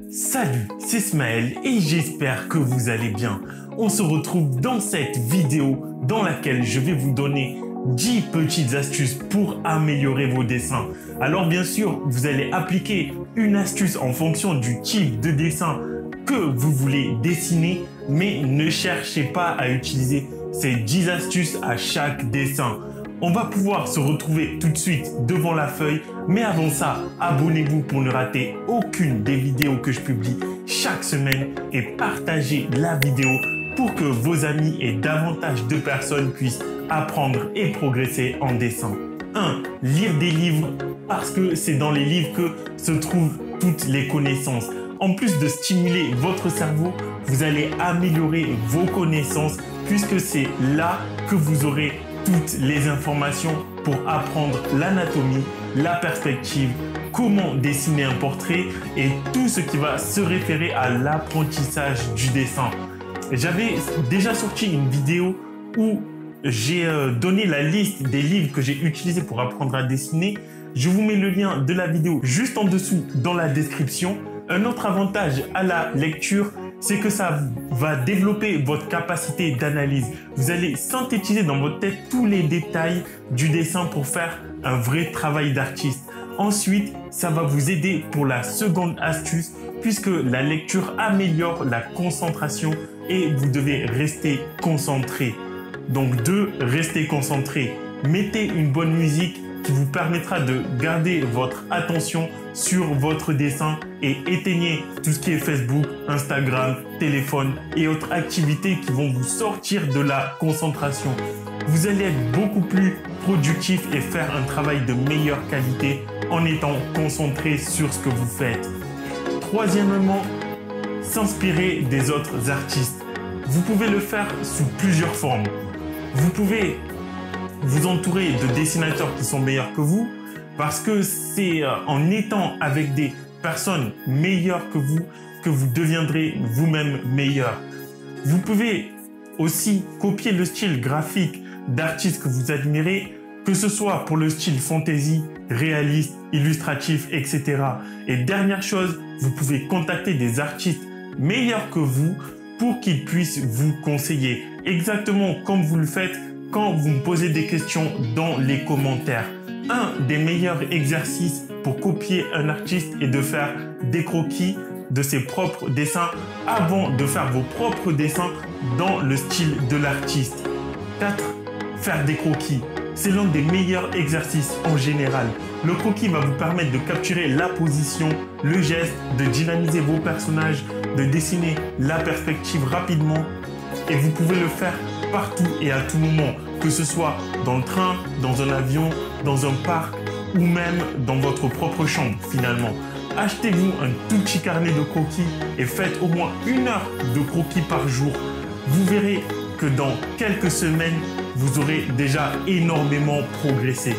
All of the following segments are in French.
Salut, c'est Smaël et j'espère que vous allez bien. On se retrouve dans cette vidéo dans laquelle je vais vous donner 10 petites astuces pour améliorer vos dessins. Alors bien sûr, vous allez appliquer une astuce en fonction du type de dessin que vous voulez dessiner, mais ne cherchez pas à utiliser ces 10 astuces à chaque dessin. On va pouvoir se retrouver tout de suite devant la feuille, mais avant ça, abonnez-vous pour ne rater aucune des vidéos que je publie chaque semaine et partagez la vidéo pour que vos amis et davantage de personnes puissent apprendre et progresser en dessin. 1. Lire des livres parce que c'est dans les livres que se trouvent toutes les connaissances. En plus de stimuler votre cerveau, vous allez améliorer vos connaissances puisque c'est là que vous aurez toutes les informations pour apprendre l'anatomie, la perspective, comment dessiner un portrait et tout ce qui va se référer à l'apprentissage du dessin. J'avais déjà sorti une vidéo où j'ai donné la liste des livres que j'ai utilisés pour apprendre à dessiner. Je vous mets le lien de la vidéo juste en dessous dans la description. Un autre avantage à la lecture, c'est que ça va développer votre capacité d'analyse. Vous allez synthétiser dans votre tête tous les détails du dessin pour faire un vrai travail d'artiste. Ensuite, ça va vous aider pour la seconde astuce puisque la lecture améliore la concentration et vous devez rester concentré. Donc 2, restez concentré. Mettez une bonne musique qui vous permettra de garder votre attention sur votre dessin et éteignez tout ce qui est Facebook, Instagram, téléphone et autres activités qui vont vous sortir de la concentration. Vous allez être beaucoup plus productif et faire un travail de meilleure qualité en étant concentré sur ce que vous faites. Troisièmement, s'inspirer des autres artistes. Vous pouvez le faire sous plusieurs formes. Vous pouvez vous entourer de dessinateurs qui sont meilleurs que vous parce que c'est en étant avec des personnes meilleures que vous deviendrez vous-même meilleur. Vous pouvez aussi copier le style graphique d'artistes que vous admirez, que ce soit pour le style fantasy, réaliste, illustratif, etc. Et dernière chose, vous pouvez contacter des artistes meilleurs que vous pour qu'ils puissent vous conseiller, exactement comme vous le faites quand vous me posez des questions dans les commentaires. Un des meilleurs exercices pour copier un artiste est de faire des croquis de ses propres dessins avant de faire vos propres dessins dans le style de l'artiste. 4. Faire des croquis. C'est l'un des meilleurs exercices en général. Le croquis va vous permettre de capturer la position, le geste, de dynamiser vos personnages, de dessiner la perspective rapidement et vous pouvez le faire partout et à tout moment, que ce soit dans le train, dans un avion, dans un parc ou même dans votre propre chambre finalement. Achetez-vous un tout petit carnet de croquis et faites au moins 1 heure de croquis par jour. Vous verrez que dans quelques semaines, vous aurez déjà énormément progressé.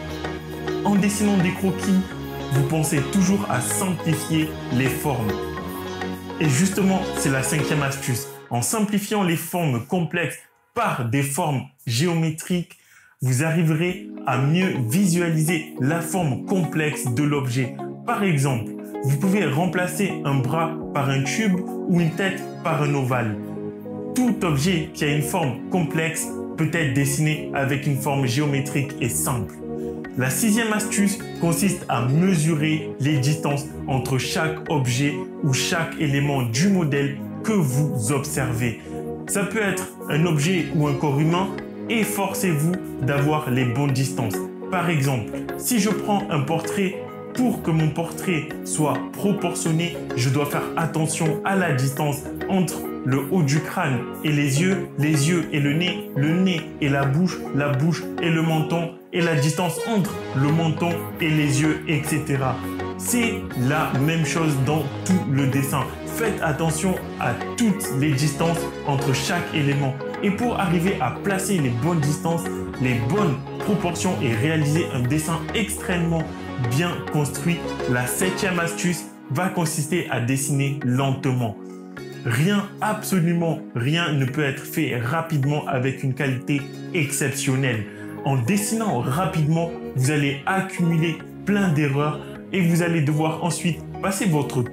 En dessinant des croquis, vous pensez toujours à simplifier les formes. Et justement, c'est la 5e astuce. En simplifiant les formes complexes par des formes géométriques, vous arriverez à mieux visualiser la forme complexe de l'objet. Par exemple, vous pouvez remplacer un bras par un tube ou une tête par un ovale. Tout objet qui a une forme complexe peut être dessiné avec une forme géométrique et simple. La 6e astuce consiste à mesurer les distances entre chaque objet ou chaque élément du modèle que vous observez. Ça peut être un objet ou un corps humain, efforcez-vous d'avoir les bonnes distances. Par exemple, si je prends un portrait, pour que mon portrait soit proportionné, je dois faire attention à la distance entre le haut du crâne et les yeux et le nez et la bouche et le menton et la distance entre le menton et les yeux, etc. C'est la même chose dans tout le dessin. Faites attention à toutes les distances entre chaque élément. Et pour arriver à placer les bonnes distances, les bonnes proportions et réaliser un dessin extrêmement bien construit, la 7e astuce va consister à dessiner lentement. Rien, absolument rien ne peut être fait rapidement avec une qualité exceptionnelle. En dessinant rapidement, vous allez accumuler plein d'erreurs et vous allez devoir ensuite passer votre temps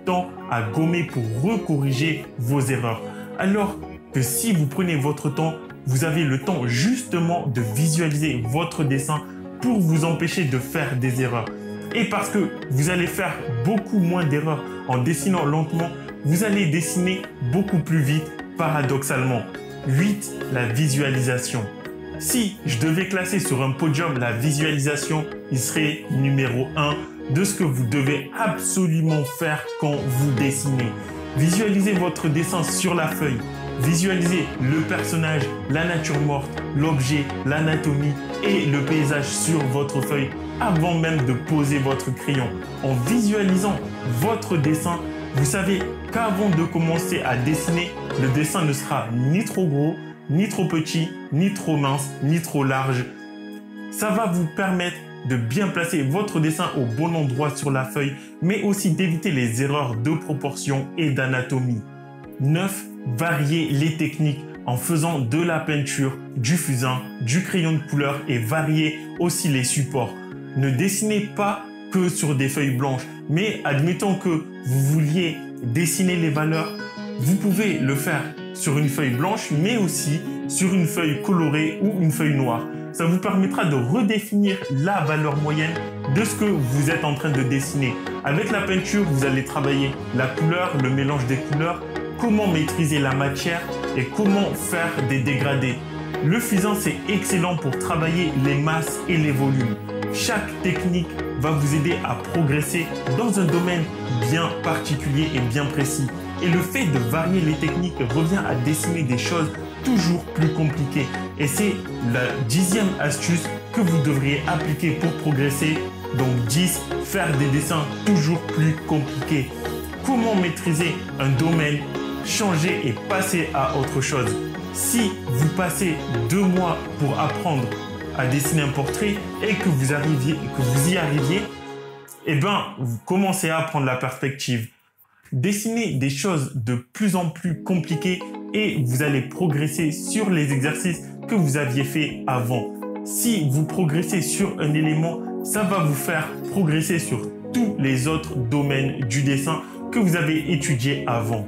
à gommer pour recorriger vos erreurs. Alors que si vous prenez votre temps, vous avez le temps justement de visualiser votre dessin pour vous empêcher de faire des erreurs. Et parce que vous allez faire beaucoup moins d'erreurs en dessinant lentement, vous allez dessiner beaucoup plus vite paradoxalement. 8. La visualisation. Si je devais classer sur un podium la visualisation, il serait numéro 1 de ce que vous devez absolument faire quand vous dessinez. Visualisez votre dessin sur la feuille. Visualisez le personnage, la nature morte, l'objet, l'anatomie et le paysage sur votre feuille avant même de poser votre crayon. En visualisant votre dessin, vous savez qu'avant de commencer à dessiner, le dessin ne sera ni trop gros, ni trop petit, ni trop mince, ni trop large. Ça va vous permettre de bien placer votre dessin au bon endroit sur la feuille, mais aussi d'éviter les erreurs de proportion et d'anatomie. 9. Varier les techniques en faisant de la peinture, du fusain, du crayon de couleur et varier aussi les supports. Ne dessinez pas que sur des feuilles blanches, mais admettons que vous vouliez dessiner les valeurs, vous pouvez le faire sur une feuille blanche, mais aussi sur une feuille colorée ou une feuille noire. Ça vous permettra de redéfinir la valeur moyenne de ce que vous êtes en train de dessiner. Avec la peinture, vous allez travailler la couleur, le mélange des couleurs, comment maîtriser la matière et comment faire des dégradés. Le fusain, c'est excellent pour travailler les masses et les volumes. Chaque technique va vous aider à progresser dans un domaine bien particulier et bien précis. Et le fait de varier les techniques revient à dessiner des choses toujours plus compliquées. Et c'est la 10e astuce que vous devriez appliquer pour progresser. Donc 10, faire des dessins toujours plus compliqués. Comment maîtriser un domaine, changer et passer à autre chose. Si vous passez 2 mois pour apprendre à dessiner un portrait et que vous y arriviez, eh ben, vous commencez à prendre la perspective. Dessinez des choses de plus en plus compliquées et vous allez progresser sur les exercices que vous aviez fait avant. Si vous progressez sur un élément, ça va vous faire progresser sur tous les autres domaines du dessin que vous avez étudiés avant.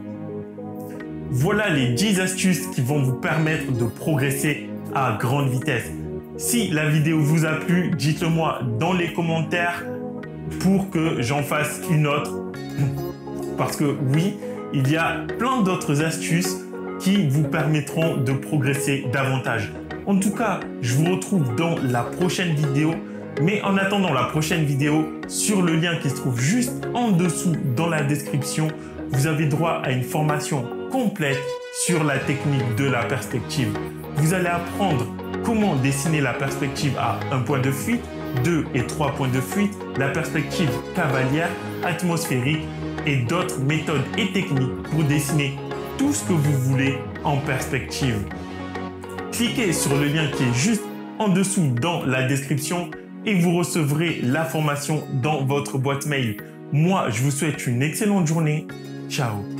Voilà les 10 astuces qui vont vous permettre de progresser à grande vitesse. Si la vidéo vous a plu, dites-le moi dans les commentaires pour que j'en fasse une autre. Parce que oui, il y a plein d'autres astuces qui vous permettront de progresser davantage. En tout cas, je vous retrouve dans la prochaine vidéo. Mais en attendant la prochaine vidéo, sur le lien qui se trouve juste en dessous dans la description, vous avez droit à une formation complète sur la technique de la perspective. Vous allez apprendre comment dessiner la perspective à un point de fuite, 2 et 3 points de fuite, la perspective cavalière, atmosphérique et d'autres méthodes et techniques pour dessiner tout ce que vous voulez en perspective. Cliquez sur le lien qui est juste en dessous dans la description et vous recevrez la formation dans votre boîte mail. Moi, je vous souhaite une excellente journée. Ciao.